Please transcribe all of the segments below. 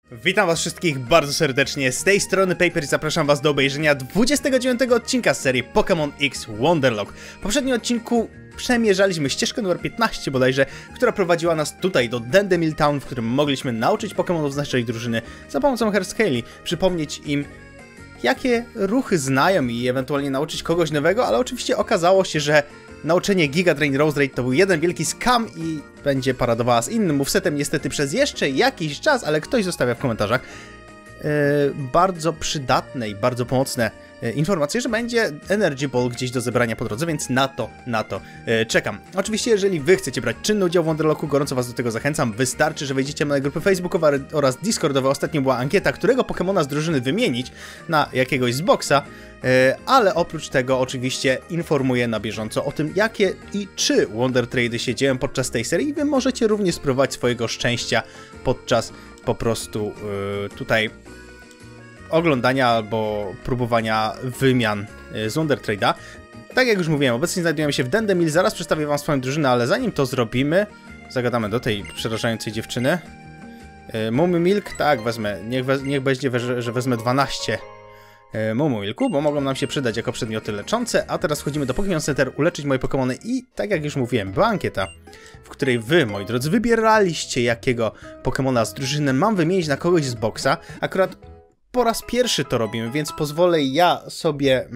Witam was wszystkich bardzo serdecznie, z tej strony Paper i zapraszam was do obejrzenia 29 odcinka z serii Pokémon X Wonderlock. W poprzednim odcinku przemierzaliśmy ścieżkę numer 15 bodajże, która prowadziła nas tutaj do Dandemil Town, w którym mogliśmy nauczyć Pokémonów z naszej drużyny za pomocą Herscali, przypomnieć im jakie ruchy znają i ewentualnie nauczyć kogoś nowego, ale oczywiście okazało się, że nauczenie Giga Drain Rose Raid to był jeden wielki scam i będzie paradowała z innym movesetem niestety przez jeszcze jakiś czas, ale ktoś zostawia w komentarzach bardzo przydatne i bardzo pomocne informacje, że będzie Energy Ball gdzieś do zebrania po drodze, więc na to czekam. Oczywiście, jeżeli wy chcecie brać czynny udział w Wonderlocku, gorąco was do tego zachęcam. Wystarczy, że wejdziecie na moje grupy facebookowe oraz discordowe. Ostatnio była ankieta, którego Pokemona z drużyny wymienić na jakiegoś z boxa, ale oprócz tego oczywiście informuję na bieżąco o tym, jakie i czy Wonder Trady się dzieją podczas tej serii i wy możecie również spróbować swojego szczęścia podczas po prostu tutaj oglądania albo próbowania wymian z Wonder Trade'a. Tak jak już mówiłem, obecnie znajdujemy się w Dandemil, zaraz przedstawię wam swoją drużynę, ale zanim to zrobimy, zagadamy do tej przerażającej dziewczyny. Mumu Milk, tak, wezmę, niech będzie, że wezmę 12 Mumu Milku, bo mogą nam się przydać jako przedmioty leczące, a teraz wchodzimy do Pokémon Center, uleczyć moje Pokémony i tak jak już mówiłem, była ankieta, w której wy, moi drodzy, wybieraliście jakiego Pokémona z drużyny mam wymienić na kogoś z boxa. Akurat po raz pierwszy to robimy, więc pozwolę ja sobie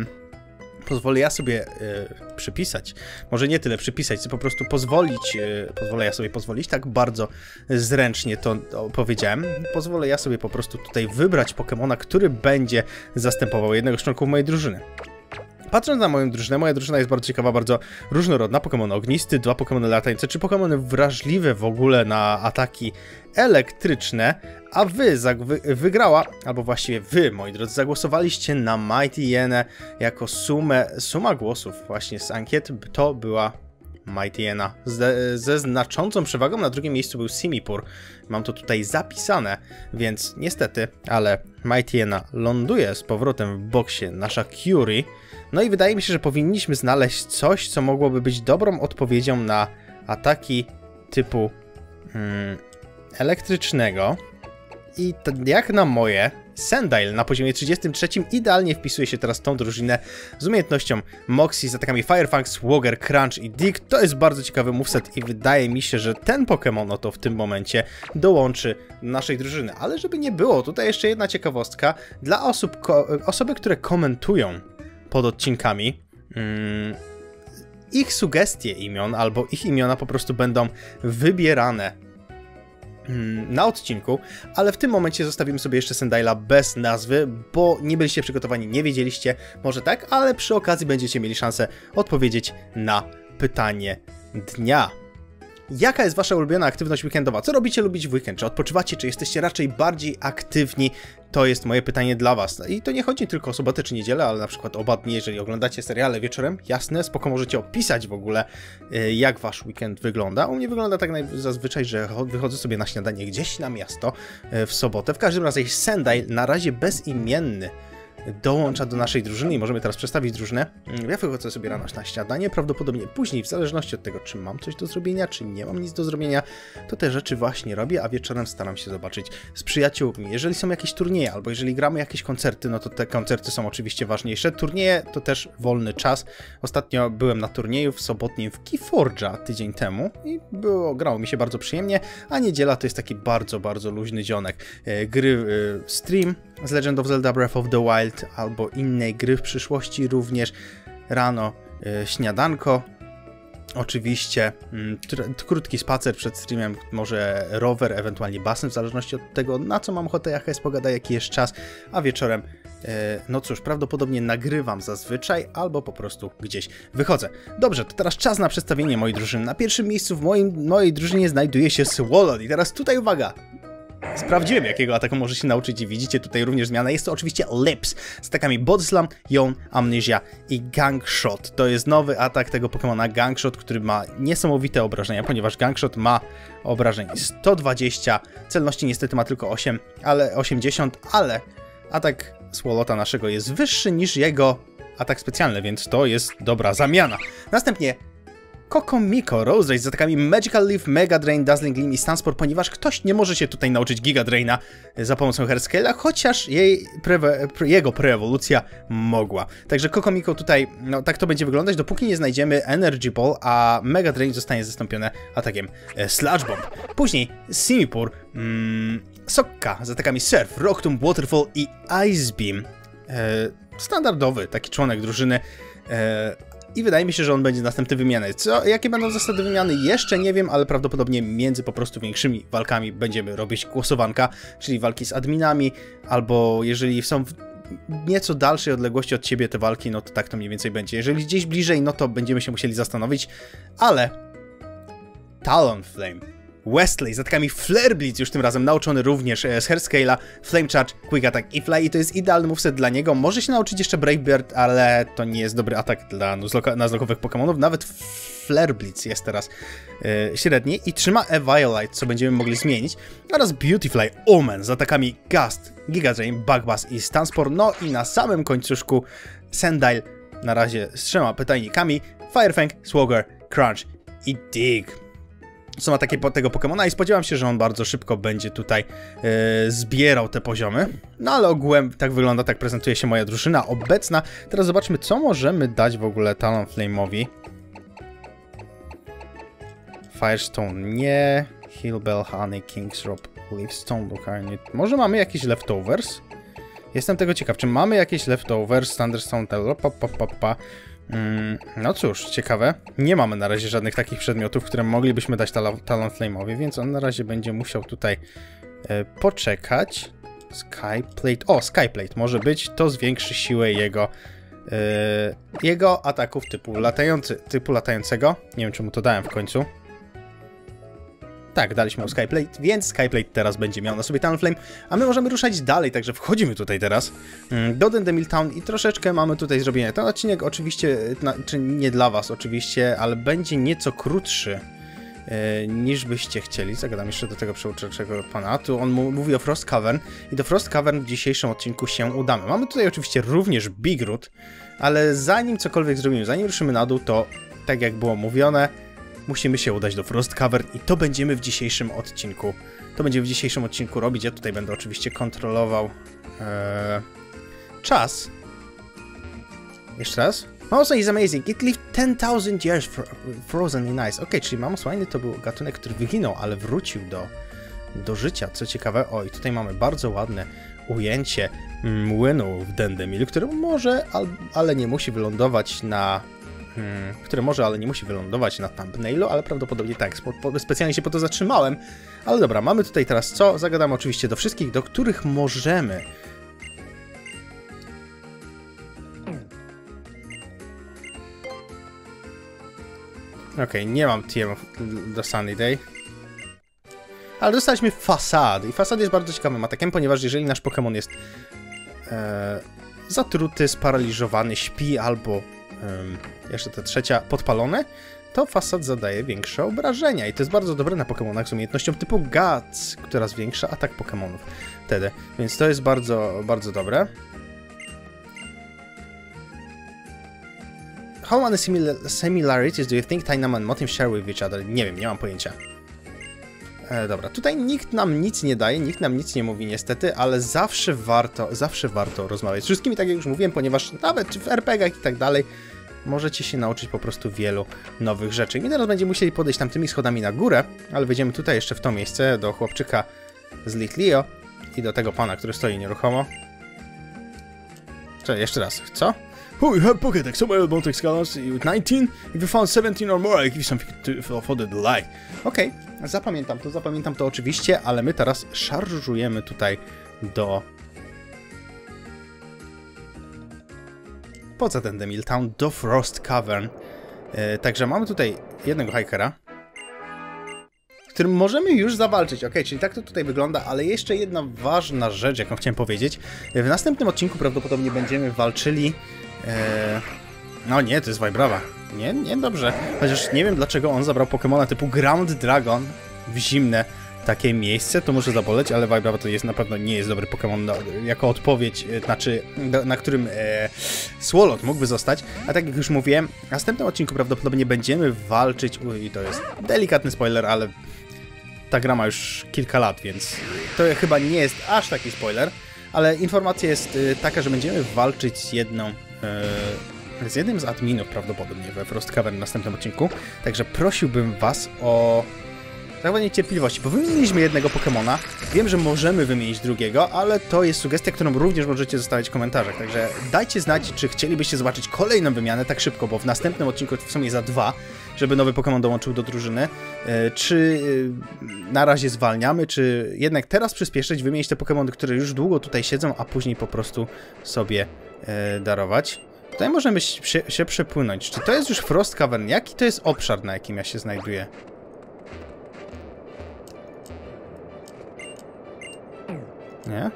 przypisać, może nie tyle przypisać, co po prostu pozwolić, pozwolić, tak bardzo zręcznie to powiedziałem, pozwolę ja sobie po prostu tutaj wybrać Pokemona, który będzie zastępował jednego z członków mojej drużyny. Patrząc na moją drużynę, moja drużyna jest bardzo ciekawa, bardzo różnorodna. Pokémon ognisty, 2 Pokémony latające, 3 Pokémony wrażliwe w ogóle na ataki elektryczne, a wygrała, albo właściwie wy, moi drodzy, zagłosowaliście na Mightyena jako suma głosów właśnie z ankiet, to była Mightyena. Ze znaczącą przewagą na drugim miejscu był Simipour. Mam to tutaj zapisane, więc niestety, ale Mightyena ląduje z powrotem w boksie nasza Curie. No i wydaje mi się, że powinniśmy znaleźć coś, co mogłoby być dobrą odpowiedzią na ataki typu elektrycznego. I jak na moje, Sandile na poziomie 33 idealnie wpisuje się teraz w tą drużynę z umiejętnością Moxie z atakami Fire Fang, Swogger, Crunch i Dig. To jest bardzo ciekawy moveset i wydaje mi się, że ten Pokémon oto w tym momencie dołączy do naszej drużyny. Ale żeby nie było, tutaj jeszcze jedna ciekawostka dla osoby, które komentują pod odcinkami. Ich sugestie imion albo ich imiona po prostu będą wybierane na odcinku, ale w tym momencie zostawimy sobie jeszcze Sandile'a bez nazwy, bo nie byliście przygotowani, nie wiedzieliście, może tak, ale przy okazji będziecie mieli szansę odpowiedzieć na pytanie dnia. Jaka jest wasza ulubiona aktywność weekendowa? Co robicie lubić w weekend? Czy odpoczywacie, czy jesteście raczej bardziej aktywni? To jest moje pytanie dla was. I to nie chodzi tylko o sobotę czy niedzielę, ale na przykład oba dni, jeżeli oglądacie seriale wieczorem. Jasne, spoko, możecie opisać w ogóle, jak wasz weekend wygląda. U mnie wygląda tak zazwyczaj, że wychodzę sobie na śniadanie gdzieś na miasto w sobotę. W każdym razie Sandile, na razie bezimienny, dołącza do naszej drużyny i możemy teraz przedstawić drużynę. Ja wychodzę sobie rano na śniadanie, prawdopodobnie później, w zależności od tego, czy mam coś do zrobienia, czy nie mam nic do zrobienia, to te rzeczy właśnie robię, a wieczorem staram się zobaczyć z przyjaciółmi. Jeżeli są jakieś turnieje, albo jeżeli gramy jakieś koncerty, no to te koncerty są oczywiście ważniejsze. Turnieje to też wolny czas. Ostatnio byłem na turnieju w sobotnim w Keyforge'a tydzień temu i grało mi się bardzo przyjemnie, a niedziela to jest taki bardzo, bardzo luźny dzionek. Stream z Legend of Zelda Breath of the Wild albo innej gry w przyszłości również. Rano śniadanko. Oczywiście krótki spacer przed streamem, może rower, ewentualnie basen, w zależności od tego, na co mam ochotę, jaka jest pogoda, jaki jest czas, a wieczorem, no cóż, prawdopodobnie nagrywam zazwyczaj, albo po prostu gdzieś wychodzę. Dobrze, to teraz czas na przedstawienie mojej drużyny. Na pierwszym miejscu w mojej drużynie znajduje się Swolot i teraz tutaj uwaga! Sprawdziłem, jakiego ataku może się nauczyć i widzicie tutaj również zmianę. Jest to oczywiście Lips z atakami Body Slam, Yawn, Amnesia i Gang Shot. To jest nowy atak tego Pokemona Gang Shot, który ma niesamowite obrażenia, ponieważ Gang Shot ma obrażeń 120, celności niestety ma tylko 80, ale atak Swolota naszego jest wyższy niż jego atak specjalny, więc to jest dobra zamiana. Następnie Kokomiko, Rose Race z atakami Magical Leaf, Mega Drain, Dazzling Gleam i Stansport, ponieważ ktoś nie może się tutaj nauczyć Giga Draina za pomocą Hairskale'a, chociaż jego preewolucja mogła. Także Kokomiko tutaj, no tak to będzie wyglądać, dopóki nie znajdziemy Energy Ball, a Mega Drain zostanie zastąpione atakiem Sludge Bomb. Później Simipour, Sokka z atakami Surf, Rock Tomb, Waterfall i Ice Beam. Standardowy taki członek drużyny. I wydaje mi się, że on będzie następny wymiany. Jakie będą zasady wymiany? Jeszcze nie wiem, ale prawdopodobnie między po prostu większymi walkami będziemy robić głosowanka, czyli walki z adminami, albo jeżeli są w nieco dalszej odległości od ciebie te walki, no to tak to mniej więcej będzie. Jeżeli gdzieś bliżej, no to będziemy się musieli zastanowić, ale Talonflame, Westley z atakami Flare Blitz, już tym razem nauczony również z Hairskale'a, Flame Charge, Quick Attack i Fly, i to jest idealny moveset dla niego. Może się nauczyć jeszcze Brave Bird, ale to nie jest dobry atak dla nuzlokowych Pokemonów. Nawet Flare Blitz jest teraz średni i trzyma Eviolite, co będziemy mogli zmienić. Oraz Beautyfly, Omen z atakami Gust, Giga Drain, Bug Buzz i Stansport. No i na samym końcuszku Sandile na razie z 3 pytajnikami, Firefang, Swogger, Crunch i Dig. Są ataki tego Pokemona i spodziewam się, że on bardzo szybko będzie tutaj zbierał te poziomy. No ale ogółem tak wygląda, tak prezentuje się moja drużyna obecna. Teraz zobaczmy, co możemy dać w ogóle Talonflame'owi. Firestone nie, Healbell, Honey, King's Rope, Leafstone, Lucarny. Może mamy jakieś leftovers? Jestem tego ciekaw, czy mamy jakieś leftovers, Thunderstone, no cóż, ciekawe. Nie mamy na razie żadnych takich przedmiotów, które moglibyśmy dać Talonflame'owi, więc on na razie będzie musiał tutaj poczekać. Skyplate. O, Skyplate może być. To zwiększy siłę jego ataków typu latającego. Nie wiem, czemu to dałem w końcu. Tak, daliśmy mu Skyplate, więc Skyplate teraz będzie miał na sobie Talonflame, a my możemy ruszać dalej, także wchodzimy tutaj teraz do Dendemil Town i troszeczkę mamy tutaj zrobienie. Ten odcinek oczywiście, czy nie dla was oczywiście, ale będzie nieco krótszy niż byście chcieli. Zagadam jeszcze do tego przeuczego pana. Tu on mówi o Frost Cavern i do Frost Cavern w dzisiejszym odcinku się udamy. Mamy tutaj oczywiście również Big Root, ale zanim cokolwiek zrobimy, zanim ruszymy na dół, to tak jak było mówione, musimy się udać do Frost Cavern i to będziemy w dzisiejszym odcinku. Robić. Ja tutaj będę oczywiście kontrolował czas. Jeszcze raz. Mamos is amazing. It lived 10,000 years frozen in ice. Ok, czyli Mamos Wine to był gatunek, który wyginął, ale wrócił do życia. Co ciekawe, oj, tutaj mamy bardzo ładne ujęcie młynu w Dendemil, który może, ale nie musi wylądować na thumbnailu, ale prawdopodobnie tak, specjalnie się po to zatrzymałem. Ale dobra, mamy tutaj teraz co? Zagadamy oczywiście do wszystkich, do których możemy. Okej, nie mam TM do Sunny Day. Ale dostaliśmy Fasad i Fasad jest bardzo ciekawym atakiem, ponieważ jeżeli nasz Pokémon jest zatruty, sparaliżowany, śpi albo jeszcze ta trzecia, podpalone, to Fasad zadaje większe obrażenia i to jest bardzo dobre na Pokemonach z umiejętnością typu Guts, która zwiększa atak Pokemonów wtedy, więc to jest bardzo, bardzo dobre. How many similarities do you think Tynam and Motim share with each other? Nie wiem, nie mam pojęcia. Dobra, tutaj nikt nam nic nie daje, nikt nam nic nie mówi niestety, ale zawsze warto rozmawiać z wszystkimi, tak jak już mówiłem, ponieważ nawet w RPG-ach i tak dalej możecie się nauczyć po prostu wielu nowych rzeczy. I teraz będziemy musieli podejść tamtymi schodami na górę, ale wejdziemy tutaj jeszcze w to miejsce, do chłopczyka z Litleo i do tego pana, który stoi nieruchomo. Czekaj, jeszcze raz, co? Oh, you have Pokédex, somewhere Baltic Scholars with 19? If you found 17 or more, I give you something for the delight. Okej, zapamiętam to oczywiście, ale my teraz szarżujemy tutaj poza ten Dendemil Town, do Frost Cavern. Także mamy tutaj jednego hikera, z którym możemy już zawalczyć. Ok, czyli tak to tutaj wygląda, ale jeszcze jedna ważna rzecz, jaką chciałem powiedzieć. W następnym odcinku prawdopodobnie będziemy walczyli... No nie, to jest Vibrava. Nie, dobrze. Chociaż nie wiem, dlaczego on zabrał Pokemona typu Ground Dragon w zimne takie miejsce, to może zaboleć, ale Vibrava to jest na pewno nie jest dobry Pokémon jako odpowiedź, znaczy na którym Swalot mógłby zostać. A tak jak już mówiłem, w następnym odcinku prawdopodobnie będziemy walczyć, i to jest delikatny spoiler, ale ta gra ma już kilka lat, więc to chyba nie jest aż taki spoiler, ale informacja jest taka, że będziemy walczyć z jednym z adminów prawdopodobnie we Frost Cavern w następnym odcinku, także prosiłbym was o zachowanie cierpliwości, bo wymieniliśmy jednego Pokemona, wiem, że możemy wymienić drugiego, ale to jest sugestia, którą również możecie zostawić w komentarzach, także dajcie znać, czy chcielibyście zobaczyć kolejną wymianę tak szybko, bo w następnym odcinku w sumie za 2, żeby nowy Pokémon dołączył do drużyny, czy na razie zwalniamy, czy jednak teraz przyspieszyć, wymienić te Pokémony, które już długo tutaj siedzą, a później po prostu sobie darować. Tutaj możemy się przepłynąć. Czy to jest już Frost Cavern? Jaki to jest obszar, na jakim ja się znajduję? Nie?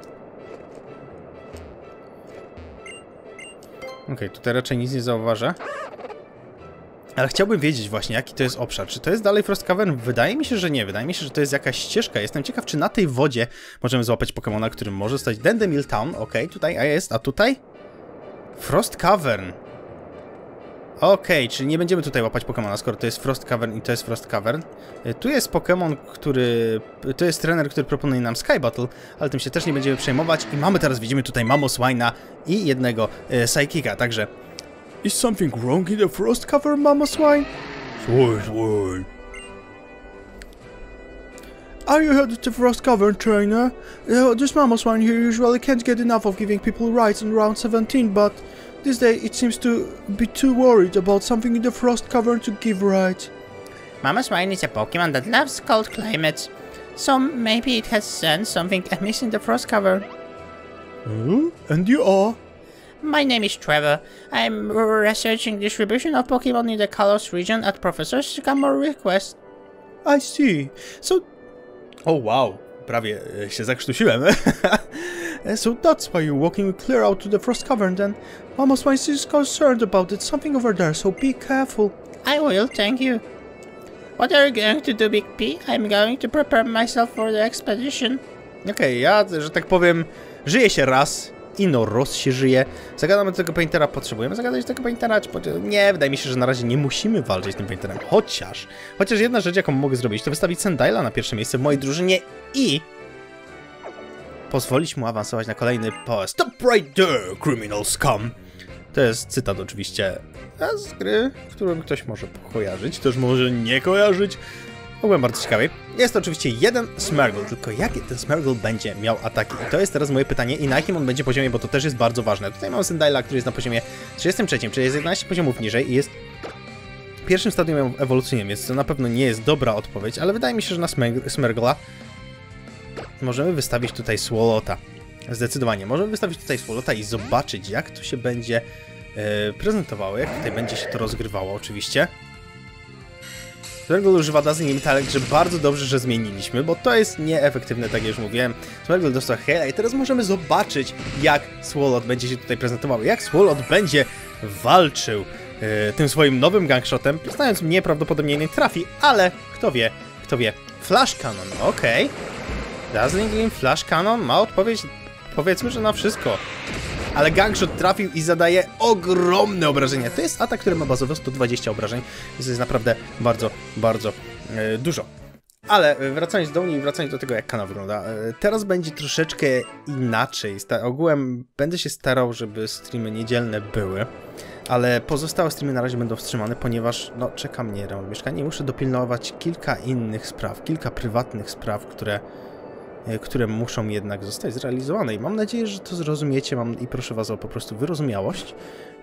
Okej, tutaj raczej nic nie zauważę. Ale chciałbym wiedzieć właśnie, jaki to jest obszar. Czy to jest dalej Frost Cavern? Wydaje mi się, że nie. Wydaje mi się, że to jest jakaś ścieżka. Jestem ciekaw, czy na tej wodzie możemy złapać Pokemona, którym może stać Dendemil Town. Okej, tutaj, a tutaj? Frost Cavern. Okej, czyli nie będziemy tutaj łapać Pokemona, skoro to jest Frost Cavern i to jest Frost Cavern. Tu jest Pokemon, to jest trener, który proponuje nam Sky Battle, ale tym się też nie będziemy przejmować. I mamy teraz, widzimy tutaj Mamoswine'a i jednego Psychica, także... Is something wrong in the Frost Cavern, Mamoswine? Swine. Are you heard of the Frost Cavern, trainer? This Mamoswine here usually can't get enough of giving people rides in round 17, but... This day it seems to be too worried about something in the Frost Cavern to give right. Mamoswine is a Pokemon that loves cold climates, so maybe it has sensed something amiss in the Frost Cavern. And you are? My name is Trevor. I'm researching distribution of Pokemon in the Kalos region at Professor Sycamore's request. I see. So... Oh wow, prawie się zakrztusiłem. So that's why you're walking clear out to the Frost Cavern then. Mamoswine is concerned about it, something over there, so be careful. I will, thank you. What are you going to do, Big P? I'm going to prepare myself for the expedition. Okej, ja, że tak powiem, żyje się raz, ino roz się żyje. Zagadamy do tego Paintera, potrzebujemy zagadać do tego Paintera, czy nie, wydaje mi się, że na razie nie musimy walczyć z tym Painterem. Chociaż jedna rzecz, jaką mogę zrobić, to wystawić Sandila na pierwsze miejsce w mojej drużynie i... pozwolić mu awansować na kolejny post. Stop right there, criminal scum! To jest cytat oczywiście z gry, którą ktoś może kojarzyć, też może nie kojarzyć. Byłem bardzo ciekawy. Jest to oczywiście jeden Smeargle, tylko jakie ten Smeargle będzie miał ataki? I to jest teraz moje pytanie i na jakim on będzie poziomie, bo to też jest bardzo ważne. Tutaj mamy Sandila, który jest na poziomie 33, czyli jest 11 poziomów niżej i jest pierwszym stadium ewolucyjnym, więc to na pewno nie jest dobra odpowiedź, ale wydaje mi się, że na Smeargle'a możemy wystawić tutaj Swalota. Zdecydowanie. Możemy wystawić tutaj Swalota i zobaczyć, jak to się będzie prezentowało, jak tutaj będzie się to rozgrywało oczywiście. Smeargle używa Dazzling Metallic, że bardzo dobrze, że zmieniliśmy, bo to jest nieefektywne, tak jak już mówiłem. Smeargle dostał Haila i teraz możemy zobaczyć, jak Swalot będzie się tutaj prezentował, jak Swalot będzie walczył tym swoim nowym gangshotem, znając mnie prawdopodobnie nie trafi, ale kto wie. Flash Cannon, okej. Dazzling Gleam, Flash Cannon ma odpowiedź, powiedzmy, że na wszystko. Ale Gangshot trafił i zadaje ogromne obrażenia. To jest atak, który ma bazowo 120 obrażeń, więc to jest naprawdę bardzo, bardzo dużo. Ale wracając do mnie i wracając do tego, jak kanał wygląda, teraz będzie troszeczkę inaczej. Ogółem będę się starał, żeby streamy niedzielne były, ale pozostałe streamy na razie będą wstrzymane, ponieważ no, czeka mnie remont mieszkania i muszę dopilnować kilka innych spraw, kilka prywatnych spraw, które muszą jednak zostać zrealizowane i mam nadzieję, że to zrozumiecie i proszę was o po prostu wyrozumiałość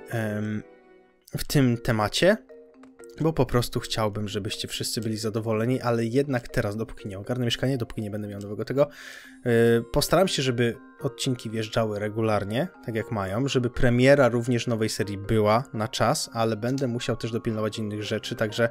w tym temacie, bo po prostu chciałbym, żebyście wszyscy byli zadowoleni, ale jednak teraz, dopóki nie ogarnę mieszkania, dopóki nie będę miał nowego tego, postaram się, żeby odcinki wjeżdżały regularnie, tak jak mają, żeby premiera również nowej serii była na czas, ale będę musiał też dopilnować innych rzeczy, także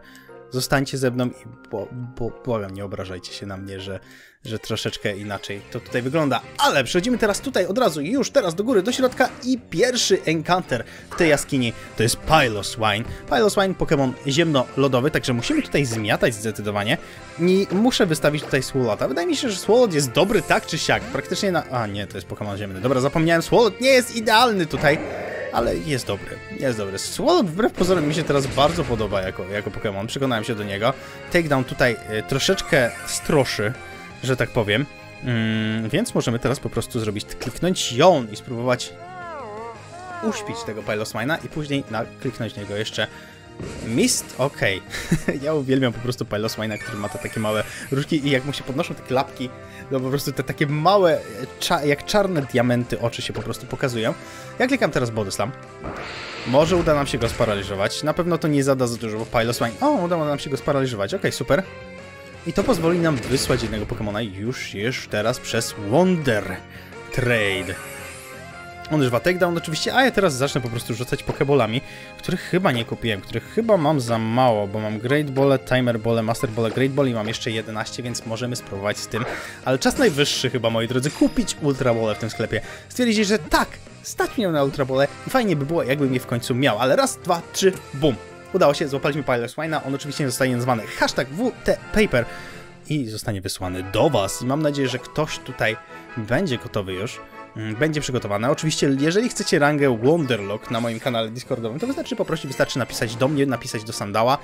zostańcie ze mną i błagam, nie obrażajcie się na mnie, że troszeczkę inaczej to tutaj wygląda. Ale przechodzimy teraz tutaj od razu, już teraz do góry, do środka i pierwszy encounter w tej jaskini to jest Piloswine. Piloswine, Pokémon ziemno-lodowy, także musimy tutaj zmiatać zdecydowanie i muszę wystawić tutaj Swolota. Wydaje mi się, że Swolot jest dobry tak czy siak, praktycznie na... A nie, to jest Pokémon ziemny. Dobra, zapomniałem, Swolot nie jest idealny tutaj, ale jest dobry, jest dobry. Swolot wbrew pozorom mi się teraz bardzo podoba jako Pokémon, przekonałem się do niego. Takedown tutaj troszeczkę stroszy, że tak powiem, więc możemy teraz po prostu kliknąć ją i spróbować uśpić tego Piloswine'a i później kliknąć niego jeszcze Mist, okej. Ja uwielbiam po prostu Piloswine'a, który ma te takie małe różki i jak mu się podnoszą takie klapki, to po prostu te takie małe, jak czarne diamenty oczy się po prostu pokazują. Ja klikam teraz Body Slam. Może uda nam się go sparaliżować. Na pewno to nie zada za dużo, bo Piloswine... O, udało nam się go sparaliżować. Okej, super. I to pozwoli nam wysłać jednego Pokemona już teraz przez Wonder Trade. On używa takedown oczywiście, a ja teraz zacznę po prostu rzucać Pokeballami, których chyba nie kupiłem, których chyba mam za mało, bo mam Great Ball, Timer Ball, Master Ball, Great Ball i mam jeszcze 11, więc możemy spróbować z tym. Ale czas najwyższy chyba, moi drodzy, kupić Ultra Ball w tym sklepie. Stwierdzić, że tak, stać mnie na Ultra Ball i fajnie by było, jakbym je w końcu miał, ale raz, dwa, trzy, bum. Udało się, złapaliśmy Piloswine'a, on oczywiście zostanie nazwany #WTPaper i zostanie wysłany do was. I mam nadzieję, że ktoś tutaj będzie gotowy już, będzie przygotowane. Oczywiście, jeżeli chcecie rangę Wonderlock na moim kanale Discordowym, to wystarczy napisać do mnie, napisać do Sandała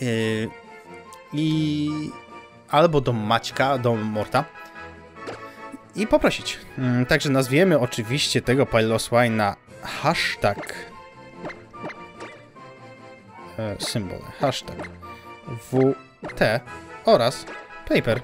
albo do Maćka, do Morta i poprosić. Także nazwiemy oczywiście tego Piloswine'a symbol, #WT oraz Paper.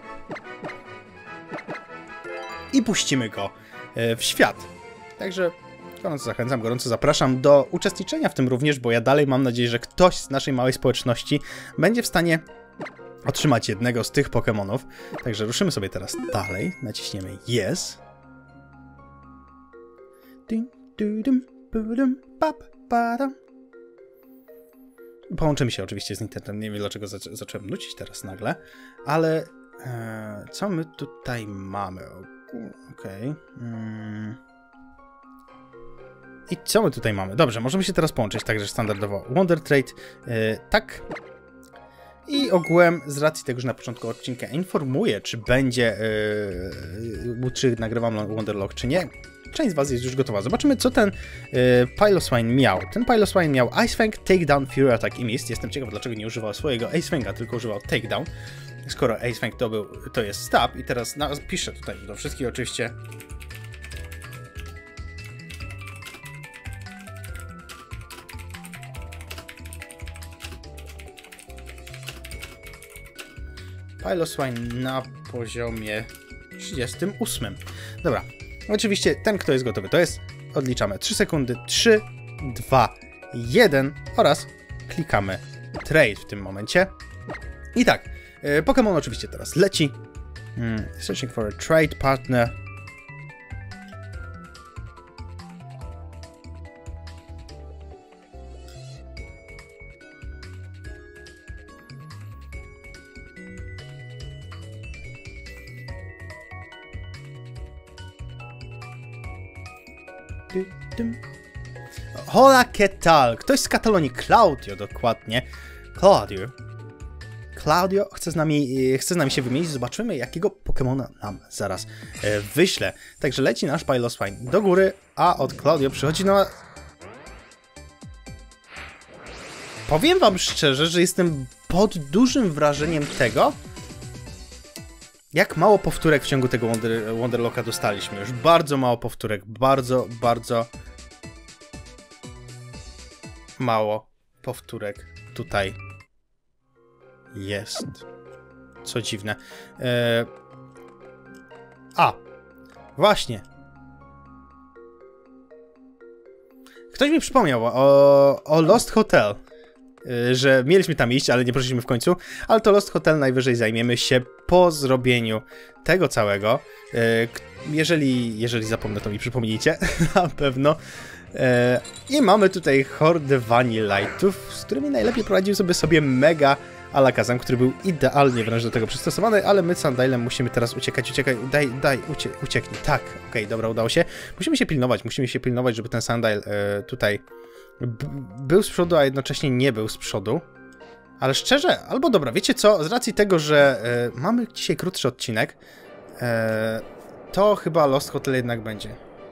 I puścimy go w świat. Także gorąco zachęcam, gorąco zapraszam do uczestniczenia w tym również, bo ja dalej mam nadzieję, że ktoś z naszej małej społeczności będzie w stanie otrzymać jednego z tych Pokemonów. Także ruszymy sobie teraz dalej. Naciśniemy Yes. Połączymy się oczywiście z internetem. Nie wiem, dlaczego zacząłem nucić teraz nagle, ale co my tutaj mamy? Okej. I co my tutaj mamy? Dobrze, możemy się teraz połączyć także standardowo Wonder Trade. Tak. I ogółem, z racji tego, że na początku odcinka informuję, czy będzie, czy nagrywam Wonderlock, czy nie. Część z was jest już gotowa. Zobaczymy, co ten Piloswine miał. Ten Piloswine miał Ice Fang, Takedown, Fury Attack i Mist. Jestem ciekaw, dlaczego nie używał swojego Ice Fanga, tylko używał Takedown. Skoro Ice Fang to jest Stab i teraz piszę tutaj do wszystkich oczywiście. Piloswine na poziomie 38. Dobra. Oczywiście ten, kto jest gotowy, to jest, odliczamy 3 sekundy, 3, 2, 1 oraz klikamy Trade w tym momencie. I tak, Pokémon oczywiście teraz leci. Searching for a trade partner. Hola, ¿qué tal? Ktoś z Katalonii, Claudio dokładnie. Claudio chce z nami się wymienić. Zobaczymy, jakiego Pokemona nam zaraz wyśle. Także leci nasz Piloswine do góry, a od Claudio przychodzi na... Powiem wam szczerze, że jestem pod dużym wrażeniem tego, jak mało powtórek w ciągu tego Wonderlocka dostaliśmy. Już bardzo mało powtórek. Bardzo mało powtórek tutaj jest. Co dziwne. Właśnie. Ktoś mi przypomniał o Lost Hotel. Że mieliśmy tam iść, ale nie poszliśmy w końcu. Ale to Lost Hotel najwyżej zajmiemy się po zrobieniu tego całego. Jeżeli zapomnę, to mi przypomnijcie. Na pewno. I mamy tutaj hordę Vanillite'ów, z którymi najlepiej poradził sobie Mega Alakazam, który był idealnie wręcz do tego przystosowany, ale my z Sandylem musimy teraz uciekać, ucieknij. Tak, okej, dobra, udało się. Musimy się pilnować, żeby ten Sandile tutaj był z przodu, a jednocześnie nie był z przodu. Ale szczerze, albo dobra, wiecie co, z racji tego, że mamy dzisiaj krótszy odcinek, to chyba Lost Hotel jednak będzie.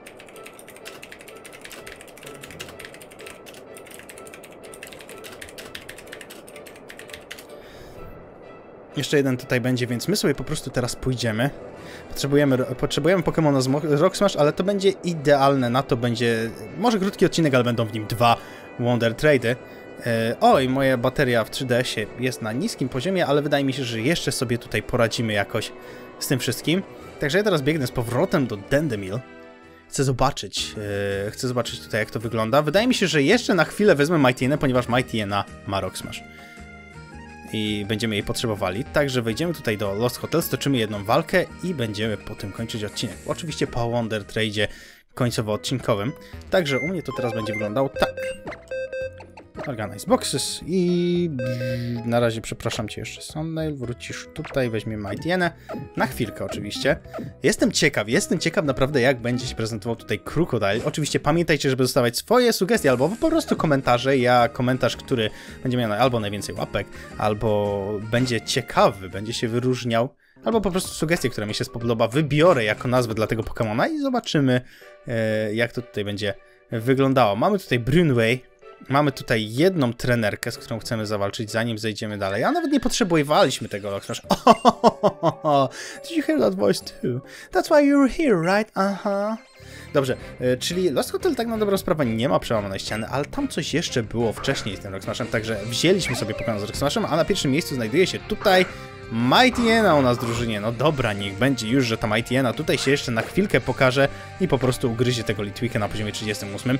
Jeszcze jeden tutaj będzie, więc my sobie po prostu teraz pójdziemy. Potrzebujemy Pokemona z Rock Smash, ale to będzie idealne, na to będzie... Może krótki odcinek, ale będą w nim 2 Wonder Trade'y. Oj, moja bateria w 3DS-ie jest na niskim poziomie, ale wydaje mi się, że jeszcze sobie tutaj poradzimy jakoś z tym wszystkim. Także ja teraz biegnę z powrotem do Dendemil. Chcę zobaczyć tutaj, jak to wygląda. Wydaje mi się, że jeszcze na chwilę wezmę Mightyena, ponieważ Mightyena ma Rock Smash. I będziemy jej potrzebowali. Także wejdziemy tutaj do Lost Hotel, stoczymy jedną walkę i będziemy po tym kończyć odcinek. Oczywiście po Wonder Trade'zie końcowo-odcinkowym. Także u mnie to teraz będzie wyglądało tak. Organize Boxes i na razie przepraszam cię jeszcze, Sandile, wrócisz tutaj, weźmiemy Mightyena. Na chwilkę oczywiście. Jestem ciekaw naprawdę, jak będzie się prezentował tutaj Krookodile. Oczywiście pamiętajcie, żeby zostawiać swoje sugestie albo po prostu komentarze. Ja komentarz, który będzie miał albo najwięcej łapek, albo będzie ciekawy, będzie się wyróżniał, albo po prostu sugestie, która mi się spodoba, wybiorę jako nazwę dla tego Pokemona i zobaczymy, jak to tutaj będzie wyglądało. Mamy tutaj Brunway. Mamy tutaj jedną trenerkę, z którą chcemy zawalczyć, zanim zejdziemy dalej. A nawet nie potrzebowaliśmy tego Rock Smash. Did you hear that voice too? That's why you're here, right? Aha. Dobrze, czyli Lost Hotel tak na dobrą sprawę nie ma przełamanej ściany, ale tam coś jeszcze było wcześniej z tym Rock Smashem, także wzięliśmy sobie Pokemon z Rock Smashem, a na pierwszym miejscu znajduje się tutaj Mightyena u nas w drużynie. No dobra, niech będzie już, że ta Mightyena tutaj się jeszcze na chwilkę pokaże i po prostu ugryzie tego Litwicka na poziomie 38.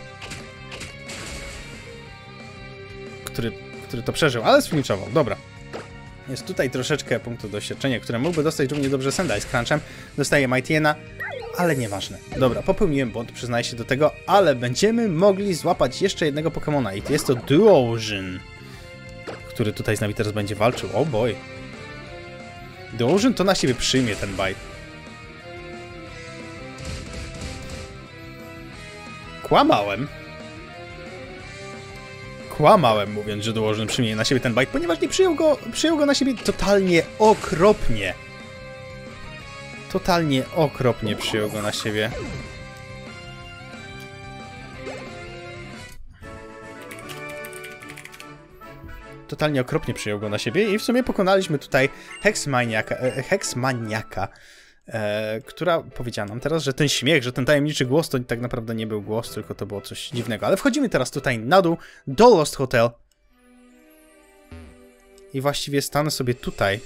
Który to przeżył, ale sfiniszował. Dobra. Jest tutaj troszeczkę punktów doświadczenia, które mógłby dostać równie dobrze Sandile z Crunchem. Dostaje Mightyena, ale nieważne. Dobra, popełniłem błąd, przyznaję się do tego, ale będziemy mogli złapać jeszcze jednego Pokemona i jest to Duosion, który tutaj z nami teraz będzie walczył. Oh boy. Duosion to na siebie przyjmie ten bite. Kłamałem, mówiąc, że Duosion przyjmie na siebie ten bite, ponieważ nie przyjął go na siebie totalnie okropnie. Totalnie okropnie przyjął go na siebie. Totalnie okropnie przyjął go na siebie i w sumie pokonaliśmy tutaj Hexmaniaka, która powiedziała nam teraz, że ten śmiech, że ten tajemniczy głos to tak naprawdę nie był głos, tylko to było coś dziwnego. Ale wchodzimy teraz tutaj na dół do Lost Hotel i właściwie stanę sobie tutaj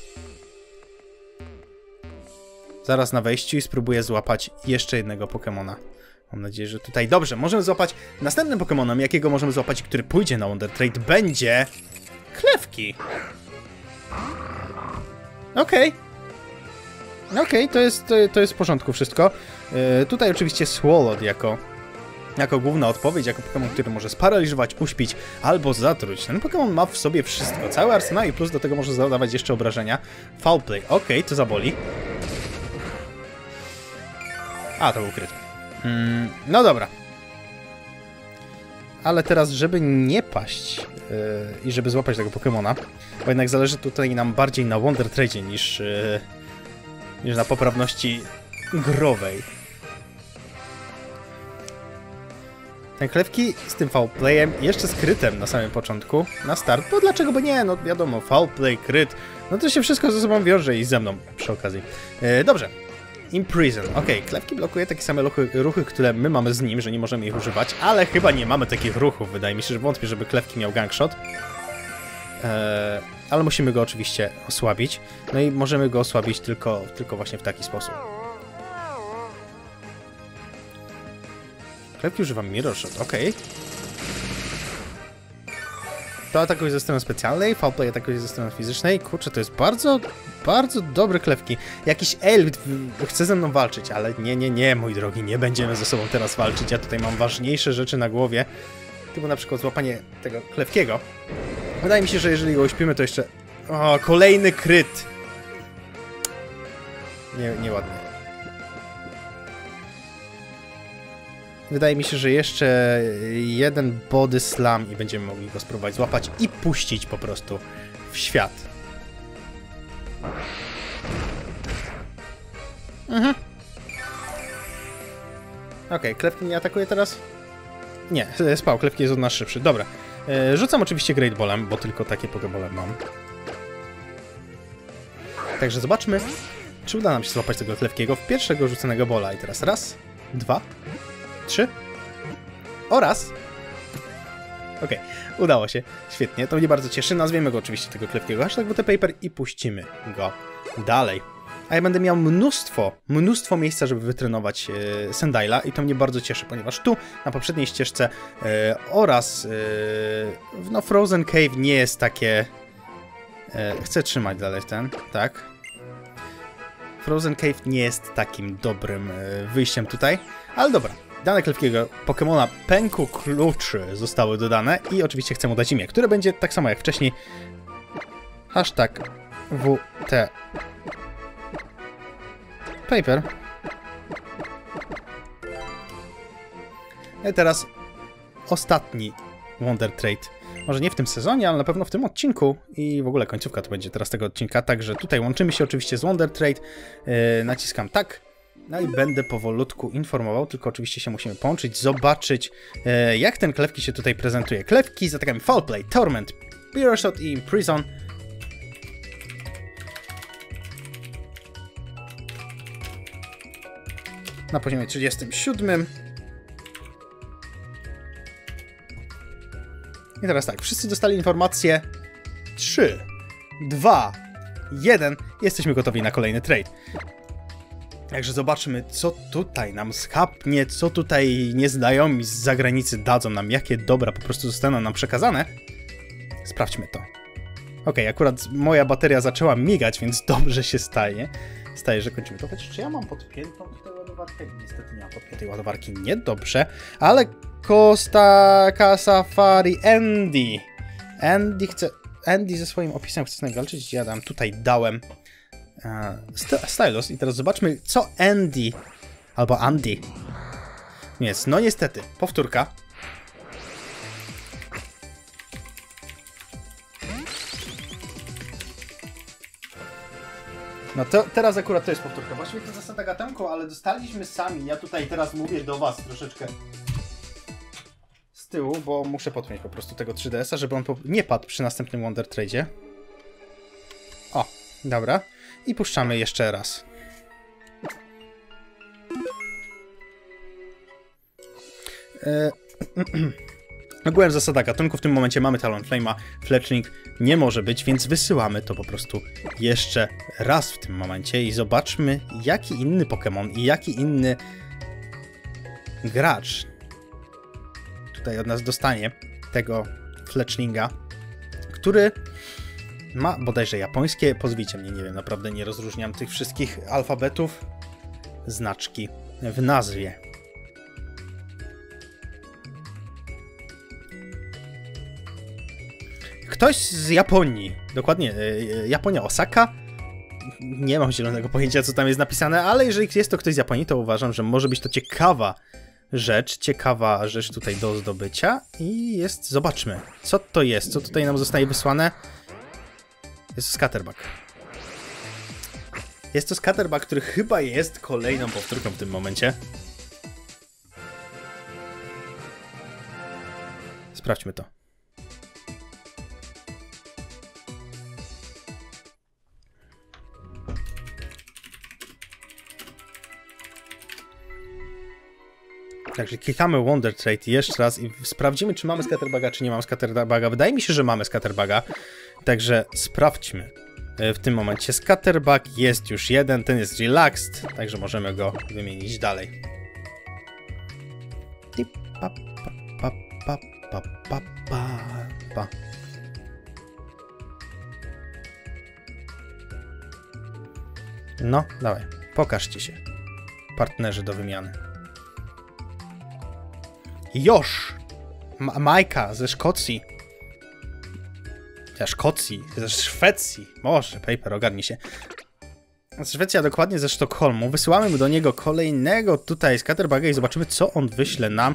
zaraz na wejściu i spróbuję złapać jeszcze jednego Pokemona. Mam nadzieję, że tutaj dobrze. Możemy złapać następnym Pokemonem, jakiego możemy złapać, który pójdzie na Wonder Trade, będzie Klefki. Okej, to jest w porządku wszystko. Tutaj oczywiście Swalot jako główna odpowiedź, jako Pokémon, który może sparaliżować, uśpić albo zatruć. Ten Pokémon ma w sobie wszystko, cały arsenał i plus do tego może zadawać jeszcze obrażenia. Foul Play, to zaboli. A, to był kryt. No dobra. Ale teraz, żeby nie paść i żeby złapać tego Pokémona, bo jednak zależy tutaj nam bardziej na Wonder Trade'zie niż na poprawności growej. Ten Klefki z tym foul playem, jeszcze z krytem na samym początku, na start, bo dlaczego by nie? No wiadomo, foul play, kryt, no to się wszystko ze sobą wiąże i ze mną przy okazji. Dobrze. Imprison. Klefki blokuje takie same ruchy, które my mamy z nim, że nie możemy ich używać, ale chyba nie mamy takich ruchów. Wydaje mi się, że wątpię, żeby Klefki miał gangshot. Ale musimy go oczywiście osłabić. No i możemy go osłabić tylko właśnie w taki sposób. Klefki używa Mirror Shot, To atakuje ze strony specjalnej, foul play atakuje ze strony fizycznej. Kurczę, to jest bardzo, bardzo dobry Klefki. Jakiś elf chce ze mną walczyć, ale nie, mój drogi, nie będziemy ze sobą teraz walczyć. Ja tutaj mam ważniejsze rzeczy na głowie. Typu na przykład złapanie tego Klefkiego. Wydaje mi się, że jeżeli go uśpimy, to jeszcze O, kolejny kryt. Nieładnie. Wydaje mi się, że jeszcze jeden body slam i będziemy mogli go spróbować złapać i puścić po prostu w świat. Mhm. Okej, Klefki nie atakuje teraz? Nie, spał, Klefki jest od nas szybszy. Dobra. Rzucam oczywiście Great Ballem, bo tylko takie Pokebole mam. Także zobaczmy, czy uda nam się złapać tego Klefkiego w pierwszego rzuconego bola. I teraz raz, 2, 3 oraz... Okej, udało się. Świetnie, to mnie bardzo cieszy. Nazwiemy go oczywiście tego Klefkiego #WTPaper i puścimy go dalej. A ja będę miał mnóstwo miejsca, żeby wytrenować Sandila i to mnie bardzo cieszy, ponieważ tu, na poprzedniej ścieżce oraz no Frozen Cave nie jest takie... chcę trzymać dalej ten, tak. Frozen Cave nie jest takim dobrym wyjściem tutaj, ale dobra. Dane Klefkiego Pokemona Pęku Kluczy zostały dodane i oczywiście chcę mu dać imię, które będzie tak samo jak wcześniej. #WT Paper. I teraz ostatni Wonder Trade. Może nie w tym sezonie, ale na pewno w tym odcinku i w ogóle końcówka to będzie teraz tego odcinka. Także tutaj łączymy się oczywiście z Wonder Trade. Naciskam tak. No i będę powolutku informował, tylko oczywiście się musimy połączyć, zobaczyć jak ten Klefki się tutaj prezentuje. Klefki z atakami Foul Play, Torment, Pure Shot i Imprison. Na poziomie 37. I teraz tak, wszyscy dostali informację 3, 2, 1. Jesteśmy gotowi na kolejny trade. Także zobaczymy, co tutaj nam schapnie, co tutaj nieznajomi z zagranicy dadzą nam, jakie dobra po prostu zostaną nam przekazane. Sprawdźmy to. Okej, akurat moja bateria zaczęła migać, więc dobrze się staje, że kończymy to. Chociaż czy ja mam podpiętą tutaj ładowarkę? Niestety nie mam podpiętej ładowarki, niedobrze. Ale Costa Safari Andy ze swoim opisem chce z nami walczyć. Ja tam tutaj dałem Stylus i teraz zobaczmy, co Andy albo Andy jest. No niestety, powtórka. No to teraz akurat to jest powtórka. Właściwie to zasada gatunku, ale dostaliśmy sami. Ja tutaj teraz mówię do was troszeczkę z tyłu, bo muszę podpiąć po prostu tego 3DS-a, żeby on nie padł przy następnym Wonder Trade'zie. O, dobra. I puszczamy jeszcze raz. Ogółem zasada gatunku, w tym momencie mamy Talonflame'a, Fletchling nie może być, więc wysyłamy to po prostu jeszcze raz w tym momencie i zobaczmy, jaki inny Pokémon i jaki inny gracz tutaj od nas dostanie tego Fletchlinga, który ma bodajże japońskie, pozwijcie mnie, nie wiem, naprawdę nie rozróżniam tych wszystkich alfabetów, znaczki w nazwie. Ktoś z Japonii, dokładnie, Japonia, Osaka. Nie mam zielonego pojęcia, co tam jest napisane, ale jeżeli jest to ktoś z Japonii, to uważam, że może być to ciekawa rzecz tutaj do zdobycia. I jest, zobaczmy, co to jest, co tutaj nam zostaje wysłane. Jest to Scatterbug. Jest to Scatterbug, który chyba jest kolejną powtórką w tym momencie. Sprawdźmy to. Także klikamy Wonder Trade jeszcze raz i sprawdzimy, czy mamy Scatterbuga, czy nie mamy Scatterbuga. Wydaje mi się, że mamy Scatterbuga, także sprawdźmy. W tym momencie Scatterbug jest już jeden, ten jest relaxed, także możemy go wymienić dalej. No, dawaj, pokażcie się, partnerzy do wymiany. Josh! Majka ze Szkocji. ze Szkocji, ze Szwecji. Może, Paper, ogarnij się. Szwecja, dokładnie ze Sztokholmu. Wysyłamy do niego kolejnego tutaj scatterbaga i zobaczymy, co on wyśle nam.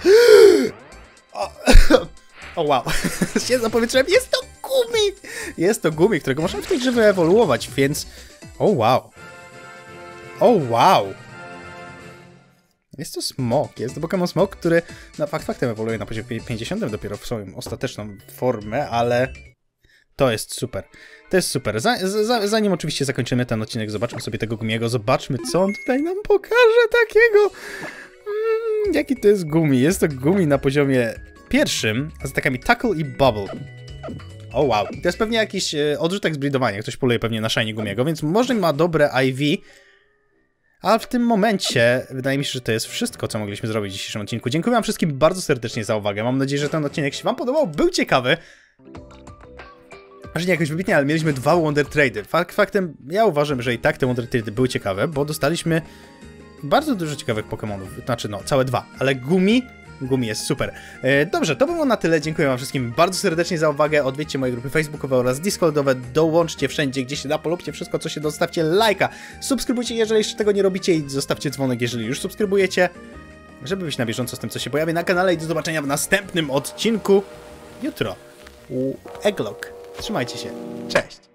O wow, się zapowietrzyłem. Jest to gumi! Jest to gumi, którego można w tej grze wyewoluować, więc... O wow. O wow. Jest to smok, jest to Pokémon Smok, który faktem ewoluuje na poziomie 50 dopiero w swoją ostateczną formę, ale to jest super. To jest super. Zanim oczywiście zakończymy ten odcinek, zobaczmy sobie tego gumiego, zobaczmy, co on tutaj nam pokaże takiego. Jaki to jest gumi? Jest to gumi na poziomie pierwszym z atakami Tackle i Bubble. O wow. To jest pewnie jakiś odrzutek z breedowania. Ktoś poluje pewnie na shiny gumiego, więc może ma dobre IV. Ale w tym momencie wydaje mi się, że to jest wszystko, co mogliśmy zrobić w dzisiejszym odcinku. Dziękuję wam wszystkim bardzo serdecznie za uwagę. Mam nadzieję, że ten odcinek się wam podobał, był ciekawy. Może nie jakoś wybitnie, ale mieliśmy 2 Wonder Trade'y. Faktem, ja uważam, że i tak te Wonder Trade'y były ciekawe, bo dostaliśmy bardzo dużo ciekawych Pokemonów. Znaczy, no, całe 2. Ale Gumi jest super. Dobrze, to było na tyle. Dziękuję wam wszystkim bardzo serdecznie za uwagę. Odwiedźcie moje grupy facebookowe oraz discordowe. Dołączcie wszędzie, gdzie się da. Polubcie wszystko, co się da. Zostawcie lajka. Subskrybujcie, jeżeli jeszcze tego nie robicie. I zostawcie dzwonek, jeżeli już subskrybujecie. Żeby być na bieżąco z tym, co się pojawi na kanale. I do zobaczenia w następnym odcinku jutro u Eglock. Trzymajcie się. Cześć.